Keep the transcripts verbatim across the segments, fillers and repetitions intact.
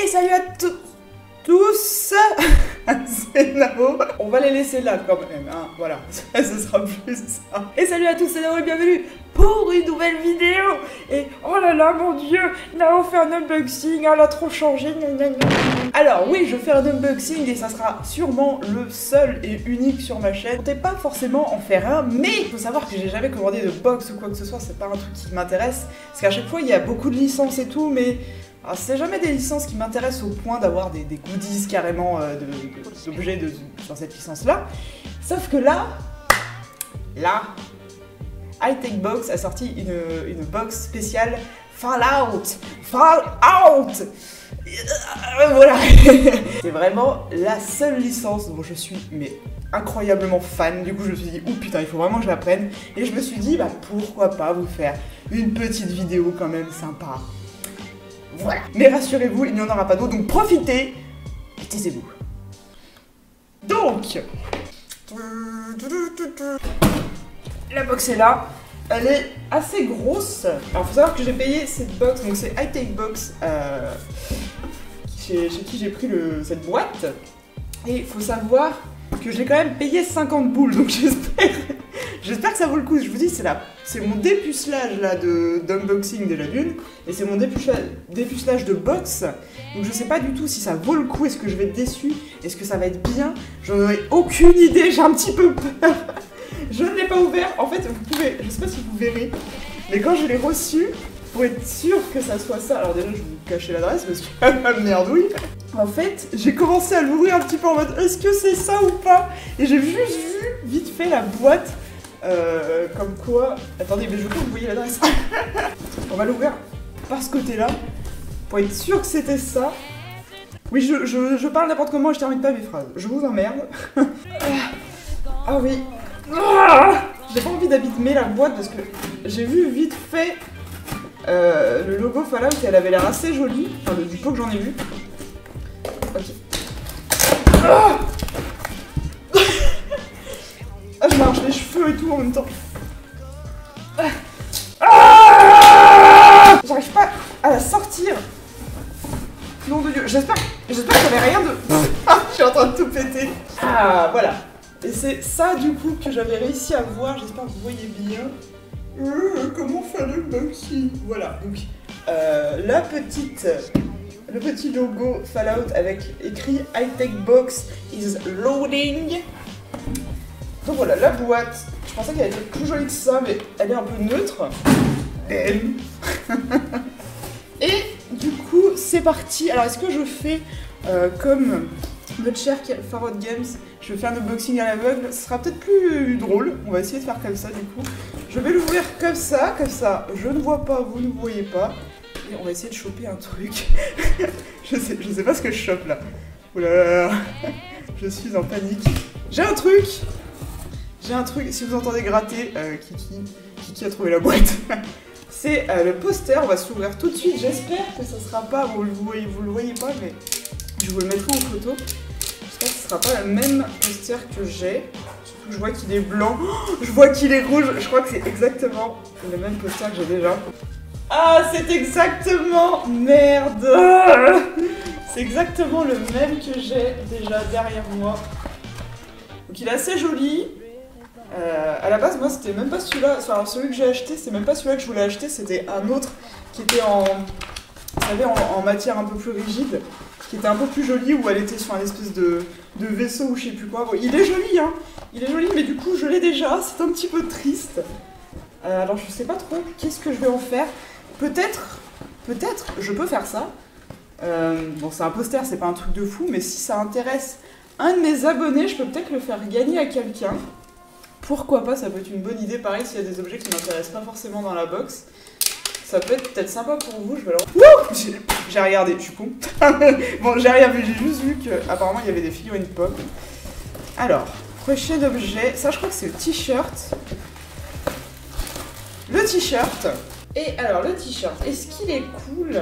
Et salut à tous tous. C'est Nao. On va les laisser là quand même, hein. Voilà, ce sera plus ça. Et salut à tous, c'est Nao et bienvenue pour une nouvelle vidéo. Et oh là là, mon dieu, Nao fait un unboxing, elle a trop changé. Alors oui, je fais un unboxing et ça sera sûrement le seul et unique sur ma chaîne. Je comptais pas forcément en faire un, mais il faut savoir que j'ai jamais commandé de box ou quoi que ce soit, c'est pas un truc qui m'intéresse. Parce qu'à chaque fois, il y a beaucoup de licences et tout, mais... alors c'est jamais des licences qui m'intéressent au point d'avoir des, des goodies carrément euh, d'objets de, de, sur cette licence là. Sauf que là, là, Hightech Box a sorti une, une box spéciale Fallout. Fallout euh, Voilà. C'est vraiment la seule licence dont je suis mais incroyablement fan. Du coup je me suis dit, oh putain, il faut vraiment que je la prenne. Et je me suis dit, bah pourquoi pas vous faire une petite vidéo quand même sympa. Voilà. Mais rassurez-vous, il n'y en aura pas d'autres, donc profitez et taisez-vous. Donc, la box est là. Elle est assez grosse. Alors, faut savoir que j'ai payé cette box, donc c'est Hightech Box, euh, chez, chez qui j'ai pris le, cette boîte. Et il faut savoir que je l'ai quand même payé cinquante boules, donc j'espère... J'espère que ça vaut le coup. Je vous dis, c'est la... c'est mon dépucelage là de d'unboxing déjà d'une, et c'est mon dépucelage... dépucelage de box. Donc je sais pas du tout si ça vaut le coup. Est-ce que je vais être déçue? Est-ce que ça va être bien? J'en ai aucune idée. J'ai un petit peu peur. Je ne l'ai pas ouvert. En fait, vous pouvez, je sais pas si vous verrez, mais quand je l'ai reçu, pour être sûr que ça soit ça. Alors déjà, je vais vous cacher l'adresse parce que ah, merdouille. En fait, j'ai commencé à l'ouvrir un petit peu en mode est-ce que c'est ça ou pas? Et j'ai juste vu vite fait la boîte. Euh, comme quoi... Attendez, mais je veux pas que vous voyez l'adresse. On va l'ouvrir par ce côté-là, pour être sûr que c'était ça. Oui, je, je, je parle n'importe comment et je termine pas mes phrases. Je vous emmerde. Ah oui. Ah, j'ai pas envie d'abîmer la boîte parce que j'ai vu vite fait euh, le logo Fallout et elle avait l'air assez jolie. Enfin, du peu que j'en ai vu. Ok. Ah, ah, je marche les cheveux et tout en même temps. Ah, j'arrive pas à la sortir. Nom de Dieu. J'espère j'espère qu'il n'y avait rien de... Je suis en train de tout péter. Ah, voilà. Et c'est ça, du coup, que j'avais réussi à voir. J'espère que vous voyez bien. Euh, comment faire le unboxing? Voilà. Donc, euh, la petite... Le petit logo Fallout avec écrit Hightech Box is loading. Donc voilà, la boîte, je pensais qu'elle était plus jolie que ça, mais elle est un peu neutre. Bam. Et du coup, c'est parti. Alors, est-ce que je fais euh, comme notre cher Farod Games, je vais faire un unboxing à l'aveugle? Ce sera peut-être plus drôle. On va essayer de faire comme ça, du coup. Je vais l'ouvrir comme ça, comme ça. Je ne vois pas, vous ne voyez pas. Et on va essayer de choper un truc. je, sais, je sais pas ce que je chope là. Oulala, je suis en panique. J'ai un truc. J'ai un truc, si vous entendez gratter, euh, Kiki, Kiki a trouvé la boîte. C'est euh, le poster, on va s'ouvrir tout de suite. J'espère que ça sera pas, vous le voyez, vous le voyez pas, mais je vous le mettrai en photo. J'espère que ce sera pas le même poster que j'ai. Surtout que je vois qu'il est blanc, oh, je vois qu'il est rouge. Je crois que c'est exactement le même poster que j'ai déjà. Ah, c'est exactement, merde. C'est exactement le même que j'ai déjà derrière moi. Donc il est assez joli. Euh, à la base, moi, c'était même pas celui-là. Enfin, celui que j'ai acheté, c'est même pas celui-là que je voulais acheter. C'était un autre qui était en, vous savez, en, en matière un peu plus rigide, qui était un peu plus joli, où elle était sur un espèce de, de vaisseau ou je sais plus quoi. Bon, il est joli, hein. Il est joli, mais du coup, je l'ai déjà. C'est un petit peu triste. Euh, alors, je sais pas trop. Qu'est-ce que je vais en faire? Peut-être, peut-être, je peux faire ça. Euh, bon, c'est un poster, c'est pas un truc de fou, mais si ça intéresse un de mes abonnés, je peux peut-être le faire gagner à quelqu'un. Pourquoi pas, ça peut être une bonne idée. Pareil, s'il y a des objets qui m'intéressent pas forcément dans la box, ça peut être peut-être sympa pour vous. Je vais leur... Wouh, j'ai regardé, je suis con. Bon, j'ai rien vu, j'ai juste vu qu'apparemment il y avait des figurines pop. Alors, prochain objet, ça je crois que c'est le t-shirt. Le t-shirt. Et alors, le t-shirt, est-ce qu'il est cool?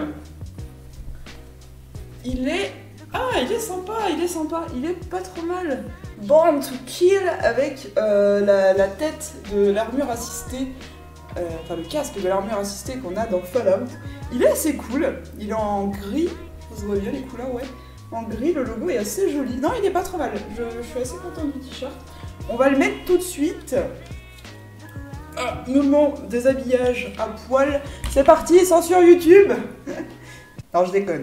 Il est... Ah, il est sympa, il est sympa, il est pas trop mal. Born to Kill avec euh, la, la tête de l'armure assistée, euh, enfin le casque de l'armure assistée qu'on a dans Fallout. Il est assez cool, il est en gris Ça se voit bien les couleurs, ouais. En gris, le logo est assez joli. Non, il est pas trop mal. Je, je suis assez contente du t-shirt. On va le mettre tout de suite. Ah, moment déshabillage à poil. C'est parti, censure YouTube. Non, je déconne.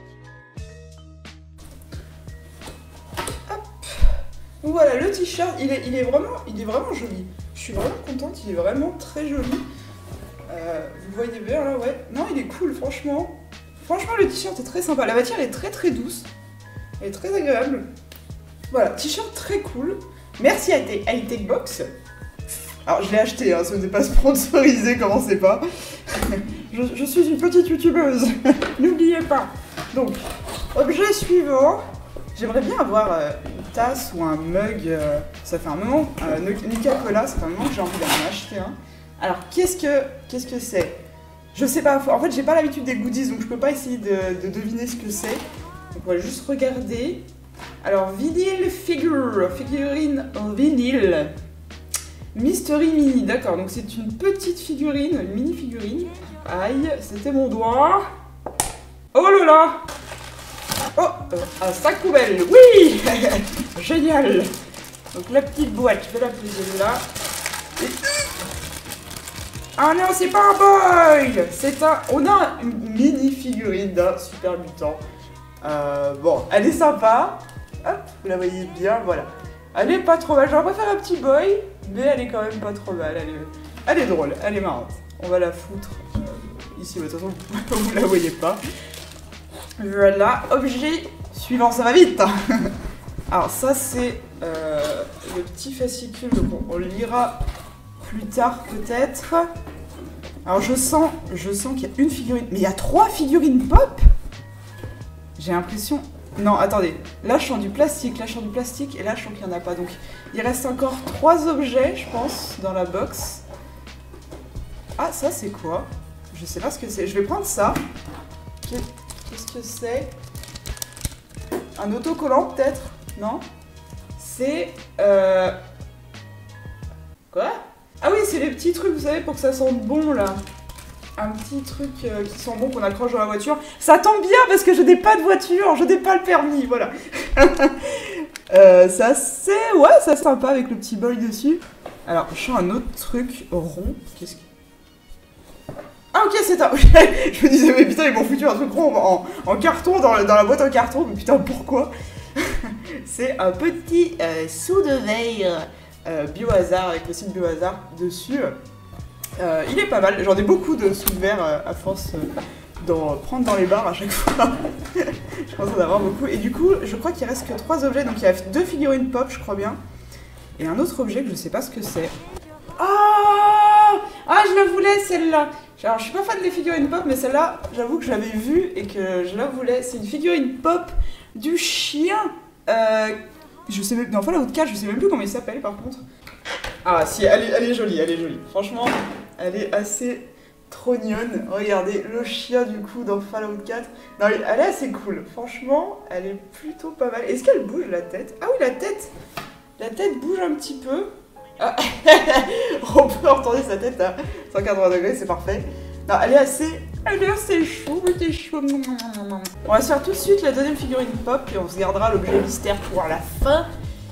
Hop. Donc voilà, le t-shirt, il est, il, est vraiment, il est vraiment joli. Je suis vraiment contente, il est vraiment très joli. Euh, vous voyez bien là, ouais. Non, il est cool, franchement. Franchement, le t-shirt est très sympa. La matière est très très douce. Elle est très agréable. Voilà, t-shirt très cool. Merci à Hightech Box. Alors, je l'ai acheté, hein, ce n'est pas sponsorisé, commencez pas. je, je suis une petite youtubeuse. N'oubliez pas. Donc, objet suivant. J'aimerais bien avoir euh, une tasse ou un mug. Euh, ça fait un moment. Euh, Nuka-Cola, ça fait un moment que j'ai envie d'en acheter un. Alors, qu'est-ce que qu'est-ce que c'est? Je sais pas, en fait j'ai pas l'habitude des goodies donc je peux pas essayer de, de deviner ce que c'est. Donc on va juste regarder. Alors vinyle figure, figurine en vinyle. Mystery Mini, d'accord, donc c'est une petite figurine, une mini figurine. Aïe, c'était mon doigt. Oh là là. Oh, euh, un sac poubelle, oui. Génial. Donc la petite boîte, je vais la poser là. Et... Ah non, c'est pas un boy. C'est un... On a une mini figurine d'un super mutant. Euh, bon, elle est sympa. Hop, vous la voyez bien, voilà. Elle est pas trop mal. J'aurais préféré un petit boy, mais elle est quand même pas trop mal. Elle est, elle est drôle, elle est marrante. On va la foutre euh, ici, de toute façon, vous la voyez pas. Voilà, objet suivant, ça va vite. Alors ça, c'est euh, le petit fascicule, donc on, on le lira plus tard peut-être. Alors je sens, je sens qu'il y a une figurine, mais il y a trois figurines pop. J'ai l'impression... Non, attendez, là je sens du plastique, là je sens du plastique, et là je sens qu'il n'y en a pas. Donc il reste encore trois objets, je pense, dans la box. Ah, ça c'est quoi? Je sais pas ce que c'est. Je vais prendre ça. Qu'est-ce que c'est? Un autocollant peut-être? Non? C'est... Euh... Quoi? Ah oui, c'est les petits trucs, vous savez, pour que ça sente bon, là. Un petit truc euh, qui sent bon qu'on accroche dans la voiture. Ça tombe bien parce que je n'ai pas de voiture, je n'ai pas le permis, voilà. euh, ça c'est... Ouais, ça c'est sympa avec le petit bol dessus. Alors, je sens un autre truc rond. Qu'est-ce que... Ah ok, c'est un... Je me disais, mais putain, ils m'ont foutu un truc rond en, en carton, dans, dans la boîte en carton. Mais putain, pourquoi? C'est un petit euh, seau de verre euh, Biohazard, avec le site Biohazard dessus. Euh, il est pas mal, j'en ai beaucoup de sous de verre euh, à force euh, d'en prendre dans les bars à chaque fois. Je pense en avoir beaucoup. Et du coup, je crois qu'il reste que trois objets. Donc il y a deux figurines pop, je crois bien. Et un autre objet que je sais pas ce que c'est. Oh ah, je la voulais celle-là. Alors je suis pas fan des figurines pop, mais celle-là, j'avoue que je l'avais vue et que je la voulais. C'est une figurine pop du chien. Euh, je sais même... Non, Fallout quatre, je sais même plus comment il s'appelle par contre. Ah si, elle est, elle est jolie, elle est jolie. Franchement, elle est assez trognonne. Regardez, le chien du coup dans Fallout quatre. Non, elle est assez cool. Franchement, elle est plutôt pas mal. Est-ce qu'elle bouge la tête? Ah oui, la tête. La tête bouge un petit peu. Ah. On peut entendre sa tête à cent quatre-vingts degrés, c'est parfait. Non, elle est assez... Elle est assez chou, elle est chou. On va se faire tout de suite la deuxième figurine pop et on se gardera l'objet mystère pour la fin.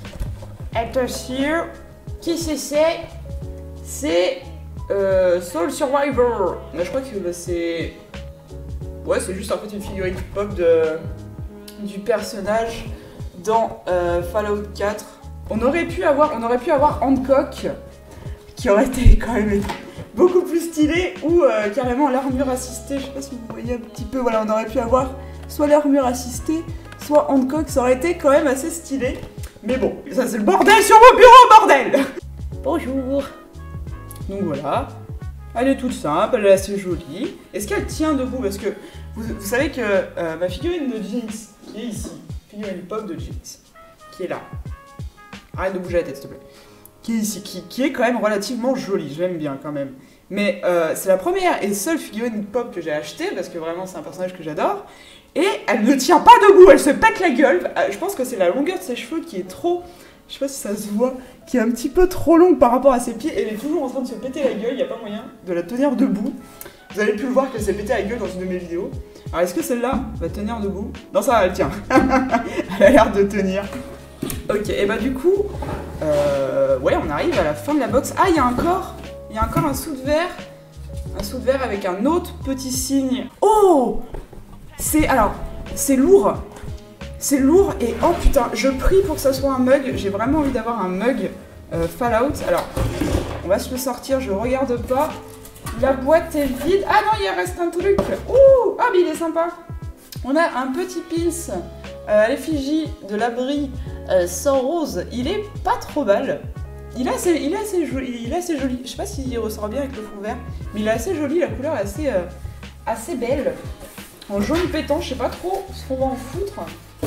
Attention. Qu'est-ce que c'est? C'est euh, Soul Survivor. Mais je crois que bah, c'est... Ouais, c'est juste en fait une figurine pop de... du personnage dans euh, Fallout quatre. On aurait pu avoir, on aurait pu avoir Hancock, qui aurait été quand même beaucoup plus stylé, ou euh, carrément l'armure assistée. Je sais pas si vous voyez un petit peu. Voilà, on aurait pu avoir soit l'armure assistée, soit Hancock. Ça aurait été quand même assez stylé. Mais bon, ça c'est le bordel sur mon bureau, bordel! Bonjour! Donc voilà, elle est toute simple, elle est assez jolie. Est-ce qu'elle tient debout? Parce que vous, vous savez que euh, ma figurine de jeans, qui est ici, figurine pop de jeans, qui est là. Arrête de bouger la tête s'il te plaît. Qui est ici, qui, qui est quand même relativement jolie, je l'aime bien quand même. Mais euh, c'est la première et seule figurine pop que j'ai achetée, parce que vraiment c'est un personnage que j'adore. Et elle ne tient pas debout, elle se pète la gueule. Je pense que c'est la longueur de ses cheveux qui est trop... Je sais pas si ça se voit, qui est un petit peu trop longue par rapport à ses pieds. Elle est toujours en train de se péter la gueule, il n'y a pas moyen de la tenir debout. Vous avez pu le voir qu'elle s'est pété la gueule dans une de mes vidéos. Alors est-ce que celle-là va tenir debout? Non, ça va, elle tient. Elle a l'air de tenir. Ok, et bah du coup, euh, ouais, on arrive à la fin de la box. Ah, il y a encore, il y a encore un sou de verre. Un sou de verre avec un autre petit signe. Oh! C'est, alors, c'est lourd. C'est lourd et oh putain, je prie pour que ça soit un mug. J'ai vraiment envie d'avoir un mug euh, Fallout. Alors, on va se le sortir, je regarde pas. La boîte est vide. Ah non, il reste un truc. Ouh! Ah, mais il est sympa. On a un petit pins euh, à l'effigie de l'abri euh, sans rose. Il est pas trop mal. Il est assez, il est assez joli. Il est assez joli. Je sais pas s'il ressort bien avec le fond vert, mais il est assez joli. La couleur est assez, euh, assez belle. En jaune pétant, je sais pas trop ce qu'on va en foutre.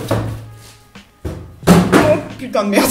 Oh putain de merde.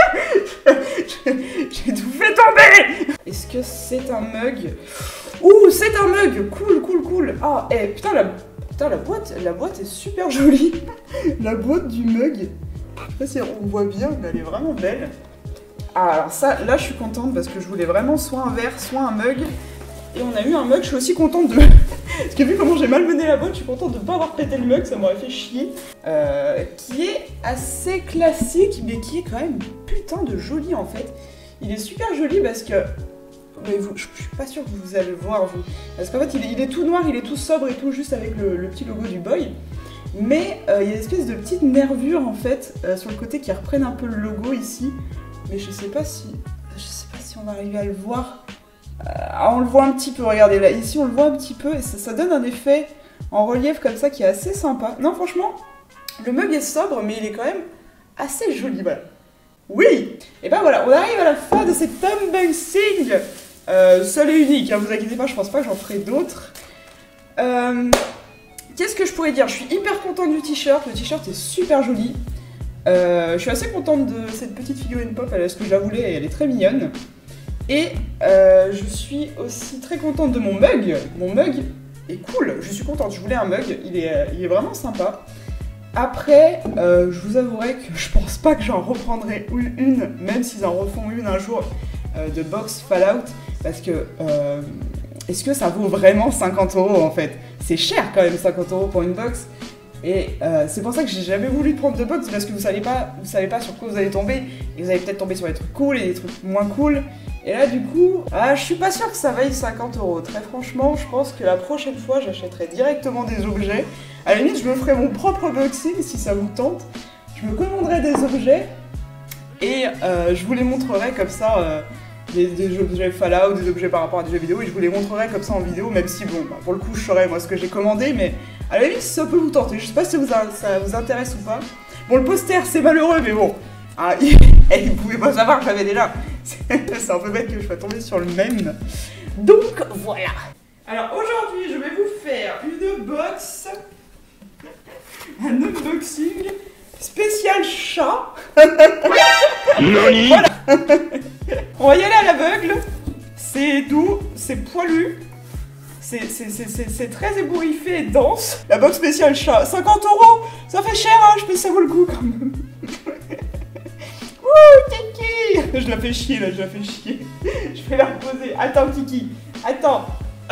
J'ai tout fait tomber. Est-ce que c'est un mug? Ouh, c'est un mug. Cool, cool, cool. Ah, eh, putain, la, putain, la boîte, la boîte est super jolie. La boîte du mug. Je sais pas si on voit bien, mais elle est vraiment belle. Ah, alors ça, là, je suis contente parce que je voulais vraiment soit un verre, soit un mug. Et on a eu un mug, je suis aussi contente de... Parce que vu comment j'ai malmené la boîte, je suis contente de ne pas avoir pété le mug, ça m'aurait fait chier. Euh, qui est assez classique, mais qui est quand même putain de joli en fait. Il est super joli parce que... Mais vous, je, je suis pas sûre que vous allez le voir, vous. Parce qu'en fait, il est, il est tout noir, il est tout sobre et tout, juste avec le, le petit logo du boy. Mais euh, il y a une espèce de petite nervure en fait, euh, sur le côté qui reprennent un peu le logo ici. Mais je sais pas si... Je sais pas si on va arriver à le voir. Euh, on le voit un petit peu, regardez là, ici on le voit un petit peu et ça, ça donne un effet en relief comme ça qui est assez sympa. Non franchement, le mug est sobre mais il est quand même assez joli, voilà. Oui. Et ben voilà, on arrive à la fin de cet unboxing euh, seul et unique, hein, vous inquiétez pas, je pense pas que j'en ferai d'autres. Euh, Qu'est-ce que je pourrais dire? Je suis hyper contente du t-shirt, le t-shirt est super joli. Euh, je suis assez contente de cette petite figurine pop, elle est ce que je la voulais et elle est très mignonne. Et euh, je suis aussi très contente de mon mug. Mon mug est cool, je suis contente, je voulais un mug, il est, il est vraiment sympa. Après, euh, je vous avouerai que je pense pas que j'en reprendrai une, même s'ils en refont une un jour, euh, de box Fallout, parce que euh, est-ce que ça vaut vraiment cinquante euros en fait? C'est cher quand même cinquante euros pour une box. Et euh, c'est pour ça que j'ai jamais voulu prendre de box, parce que vous savez pas, vous savez pas sur quoi vous allez tomber, et vous allez peut-être tomber sur des trucs cool et des trucs moins cool. Et là du coup, ah, je suis pas sûre que ça vaille cinquante euros. Très franchement, je pense que la prochaine fois, j'achèterai directement des objets. À la limite, je me ferai mon propre unboxing si ça vous tente. Je me commanderai des objets et euh, je vous les montrerai comme ça, euh, des, des objets Fallout, des objets par rapport à des jeux vidéo, et je vous les montrerai comme ça en vidéo, même si bon, bah, pour le coup, je saurai moi ce que j'ai commandé, mais à la limite, ça peut vous tenter. Je sais pas si vous a, ça vous intéresse ou pas. Bon, le poster, c'est malheureux, mais bon. Ah, et vous pouvez pas savoir que j'avais déjà. C'est un peu bête que je sois tombée sur le même. Donc, voilà. Alors, aujourd'hui, je vais vous faire une box. Un unboxing spécial chat. Voilà. On va y aller à l'aveugle. C'est doux, c'est poilu. C'est très ébouriffé et dense. La box spéciale chat, cinquante euros. Ça fait cher, hein, je pense que ça vaut le coup quand même. Ouh, Kiki! Je la fais chier là, je la fais chier. Je vais la reposer. Attends, Kiki. Attends.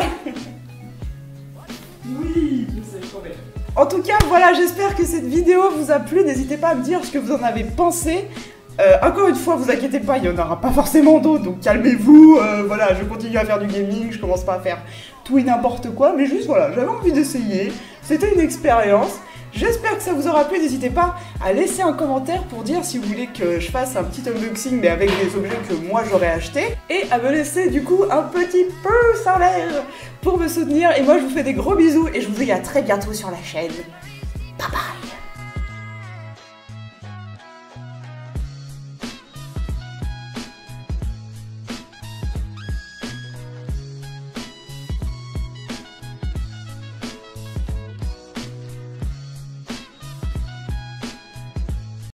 Oui, je sais, je promets. En tout cas, voilà, j'espère que cette vidéo vous a plu. N'hésitez pas à me dire ce que vous en avez pensé. Euh, encore une fois, vous inquiétez pas, il n'y en aura pas forcément d'autres, donc calmez-vous. Euh, voilà, je continue à faire du gaming, je commence pas à faire tout et n'importe quoi, mais juste voilà, j'avais envie d'essayer. C'était une expérience. J'espère que ça vous aura plu. N'hésitez pas à laisser un commentaire pour dire si vous voulez que je fasse un petit unboxing mais avec des objets que moi j'aurais achetés, et à me laisser du coup un petit pouce en l'air pour me soutenir. Et moi je vous fais des gros bisous et je vous dis à très bientôt sur la chaîne. Bye bye.